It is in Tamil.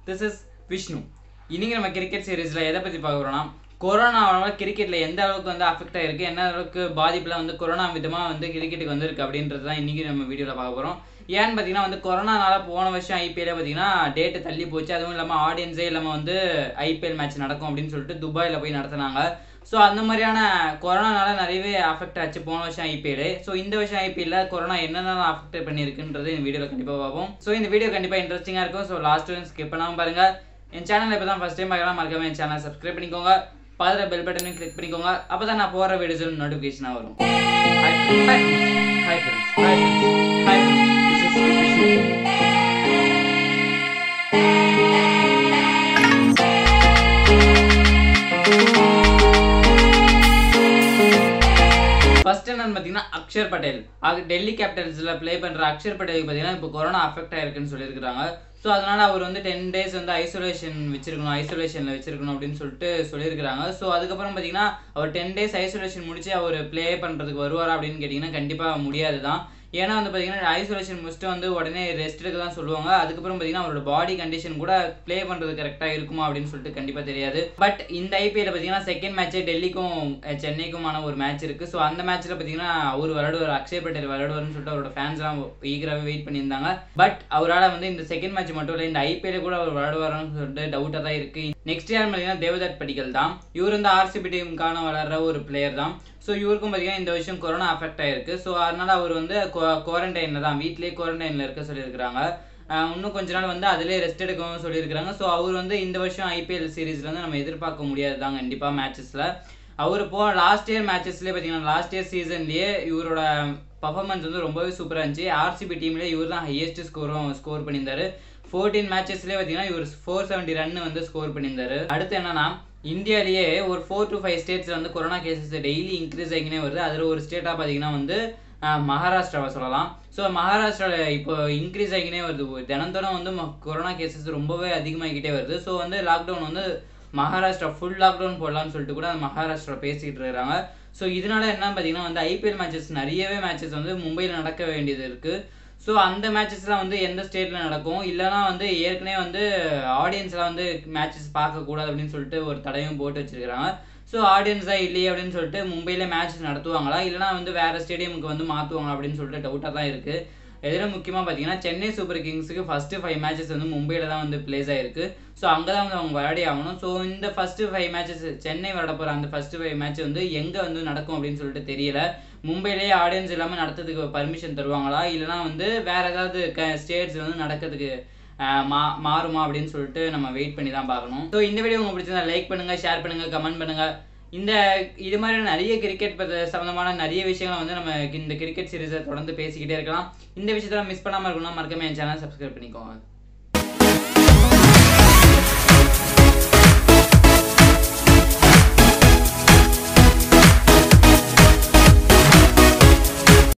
This is Vishnu. இன்னைக்கு நம்ம கிரிக்கெட் சீரீஸ்ல எதை பத்தி பார்க்க போறோம்னா, கொரோனாவால கிரிக்கெட்ல எந்த அளவுக்கு வந்து அஃபெக்ட் ஆயிருக்கு, என்ன அளவுக்கு பாதிப்புலாம் வந்து கொரோனா விதமா வந்து கிரிக்கெட்டுக்கு வந்திருக்கு அப்படின்றது தான் இன்னைக்கு நம்ம வீடியோல பார்க்க போறோம். ஏன்னு பார்த்தீங்கன்னா வந்து கொரோனானால போன வருஷம் ஐபிஎல்ல பார்த்தீங்கன்னா டேட்டு தள்ளி போச்சு. அதுவும் இல்லாமல் ஆடியன்ஸே இல்லாமல் வந்து ஐபிஎல் மேட்ச் நடக்கும் அப்படின்னு சொல்லிட்டு துபாயில் போய் நடத்தினாங்க. ஸோ அந்த மாதிரியான கொரோனானால நிறையவே அஃபெக்ட் ஆச்சு போன வருஷம் ஐபிஎல். ஸோ இந்த வருஷம் ஐபிஎல்ல கொரோனா என்னென்ன அஃபெக்ட் பண்ணியிருக்குன்றது இந்த வீடியோவில் கண்டிப்பாக பார்ப்போம். ஸோ இந்த வீடியோ கண்டிப்பாக இன்ட்ரெஸ்டிங்காக இருக்கும். ஸோ லாஸ்ட் வரைக்கும் ஸ்கிப் பண்ணாமல் பாருங்க. என் சேனல் இப்போ தான் ஃபஸ்ட் டைம் பார்க்கலாம், மறக்காம என் சேனல் சப்ஸ்கிரைப் பண்ணிக்கோங்க, பக்கத்துல பெல் பட்டனையும் கிளிக் பண்ணிக்கோங்க. அப்பதான் நான் போற வீடியோஸ் நோட்டிபிகேஷனா வரும். ஃபர்ஸ்ட் என்னன்னு பார்த்தீங்கன்னா அக்ஷர் பட்டேல். டெல்லி கேபிட்டல்ஸ்ல ப்ளே பண்ற அக்ஷர் பட்டேலுக்கு பார்த்தீங்கன்னா இப்போ கொரோனா அஃபெக்ட் ஆயிருக்குன்னு சொல்லியிருக்காங்க. ஸோ அதனால அவர் வந்து 10 days வந்து ஐசோலேஷன்ல வச்சிருக்கணும் அப்படின்னு சொல்லியிருக்காங்க. ஸோ அதுக்கப்புறம் பார்த்தீங்கன்னா அவர் 10 days ஐசோலேஷன் முடிச்சு அவர் ப்ளே பண்றதுக்கு வருவாரா அப்படின்னு கேட்டிங்கன்னா கண்டிப்பாக முடியாது தான். ஏன்னா வந்து பார்த்தீங்கன்னா ஐசோலேஷன் முடிச்சுட்டு வந்து உடனே ரெஸ்ட் எடுக்க தான் சொல்லுவாங்க. அதுக்கப்புறம் பார்த்தீங்கன்னா அவரோட பாடி கண்டிஷன் கூட ப்ளே பண்ணுறது கரெக்டாக இருக்குமா அப்படின்னு சொல்லிட்டு கண்டிப்பாக தெரியாது. பட் இந்த ஐபிஎல் பார்த்தீங்கன்னா செகண்ட் மேட்சே டெல்லிக்கும் சென்னைக்குமான ஒரு மேட்ச் இருக்குது. ஸோ அந்த மேட்ச்சில் பார்த்தீங்கன்னா அவர் விளையாடுவார், அக்ஷர் பட்டேல் விளையாடுவார்னு சொல்லிட்டு அவரோட ஃபேன்ஸ்லாம் ஈகராகவே வெயிட் பண்ணியிருந்தாங்க. பட் அவரால் வந்து இந்த செகண்ட் மேட்ச் மட்டும் இல்லை, இந்த ஐபிஎல் கூட அவர் விளையாடுவார்னு சொல்லிட்டு டவுட்டாக தான் இருக்குது. நெக்ஸ்ட் யார் பார்த்தீங்கன்னா தேவதத் படிக்கல் தான். இவர் வந்து ஆர்சிபி டீமுக்கான விளையாடுற ஒரு பிளேயர் தான். ஸோ இவருக்கும் பார்த்தீங்கன்னா இந்த விஷயம் கொரோனா அஃபெக்ட் ஆயிருக்கு. ஸோ அதனால அவர் வந்து குவாரண்டைனில் தான், வீட்லேயே குவாரண்டைனில் இருக்க சொல்லியிருக்கிறாங்க. இன்னும் கொஞ்ச நாள் வந்து அதிலே ரெஸ்ட் எடுக்கவும் சொல்லியிருக்கிறாங்க. ஸோ அவர் வந்து இந்த வருஷம் ஐபிஎல் சீரீஸ்ல வந்து நம்ம எதிர்பார்க்க முடியாது தான் கண்டிப்பாக மேட்சஸில். அவர் லாஸ்ட் இயர் மேட்சஸ்லேயே பார்த்தீங்கன்னா லாஸ்ட் இயர் சீசன்லேயே இவரோட பர்ஃபார்மன்ஸ் வந்து ரொம்பவே சூப்பராக இருந்துச்சு. ஆர்சிபி டீம்லேயே இவர் தான் ஹையஸ்ட் ஸ்கோர் பண்ணியிருந்தாரு. 14 மேட்சஸ்லேயே பார்த்தீங்கன்னா இவர் 470 ரன் வந்து ஸ்கோர் பண்ணியிருந்தாரு. அடுத்து என்னன்னா, இந்தியாவிலேயே ஒரு 4 to 5 ஸ்டேட்ஸில் வந்து கொரோனா கேசஸ் டெய்லி இன்க்ரீஸ் ஆகினே வருது. அதில் ஒரு ஸ்டேட்டாக பார்த்தீங்கன்னா வந்து மகாராஷ்டிராவை சொல்லலாம். ஸோ மகாராஷ்டிராவில் இப்போ இன்க்ரீஸ் ஆகினே வருது. தினந்தோறும் வந்து கொரோனா கேசஸ் ரொம்பவே அதிகமாகிக்கிட்டே வருது. ஸோ வந்து லாக்டவுன் வந்து மகாராஷ்டிரா ஃபுல் லாக்டவுன் போடலான்னு சொல்லிட்டு கூட மகாராஷ்டிரா பேசிக்கிட்டு இருக்கிறாங்க. ஸோ இதனால என்ன பார்த்தீங்கன்னா வந்து ஐபிஎல் மேட்சஸ் நிறையவே மேட்சஸ் வந்து மும்பையில் நடக்க வேண்டியது இருக்குது. ஸோ அந்த மேட்சஸ்லாம் வந்து எந்த ஸ்டேட்டில் நடக்கும், இல்லைனா வந்து ஏற்கனவே வந்து ஆடியன்ஸ்லாம் வந்து மேட்சஸ் பார்க்கக்கூடாது அப்படின்னு சொல்லிட்டு ஒரு தடையும் போட்டு வச்சிருக்கிறாங்க. ஸோ ஆடியன்ஸ் தான் இல்லையே அப்படின்னு சொல்லிட்டு மும்பையில் மேட்சஸ் நடத்துவாங்களா, இல்லைனா வந்து வேறு ஸ்டேடியமுக்கு வந்து மாற்றுவாங்களா அப்படின்னு சொல்லிட்டு டவுட்டாக தான் இருக்குது. இதில் முக்கியமாக பார்த்தீங்கன்னா சென்னை சூப்பர் கிங்ஸுக்கு ஃபஸ்ட்டு 5 மேட்சஸ் வந்து மும்பையில் தான் வந்து பிளேஸ் ஆகிருக்கு. ஸோ அங்கே தான் வந்து அவங்க விளையாடி ஆகணும். ஸோ இந்த ஃபஸ்ட்டு 5 மேட்சஸ் சென்னை விளையாட போகிற அந்த ஃபஸ்ட்டு 5 மேட்ச் வந்து எங்கே வந்து நடக்கும் அப்படின்னு சொல்லிட்டு தெரியல. மும்பையிலேயே ஆடியன்ஸ் இல்லாமல் நடத்துறதுக்கு பர்மிஷன் தருவாங்களா, இல்லைனா வந்து வேறு ஏதாவது ஸ்டேட்ஸ் வந்து நடக்கிறதுக்கு மாறுமா அப்படின்னு சொல்லிட்டு நம்ம வெயிட் பண்ணி தான் பார்க்கணும். ஸோ இந்த வீடியோ உங்களுக்கு பிடிச்சிருந்தா லைக் பண்ணுங்கள், ஷேர் பண்ணுங்கள், கமெண்ட் பண்ணுங்கள். இது மாதிரி நிறைய கிரிக்கெட் சம்மந்தமான நிறைய விஷயங்களை வந்து நம்ம இந்த கிரிக்கெட் சீரீஸை தொடர்ந்து பேசிக்கிட்டே இருக்கலாம். இந்த விஷயத்தெல்லாம் மிஸ் பண்ணாமல் இருக்கணும்னா மறக்காம என் சேனல் சப்ஸ்கிரைப் பண்ணிக்கோங்க.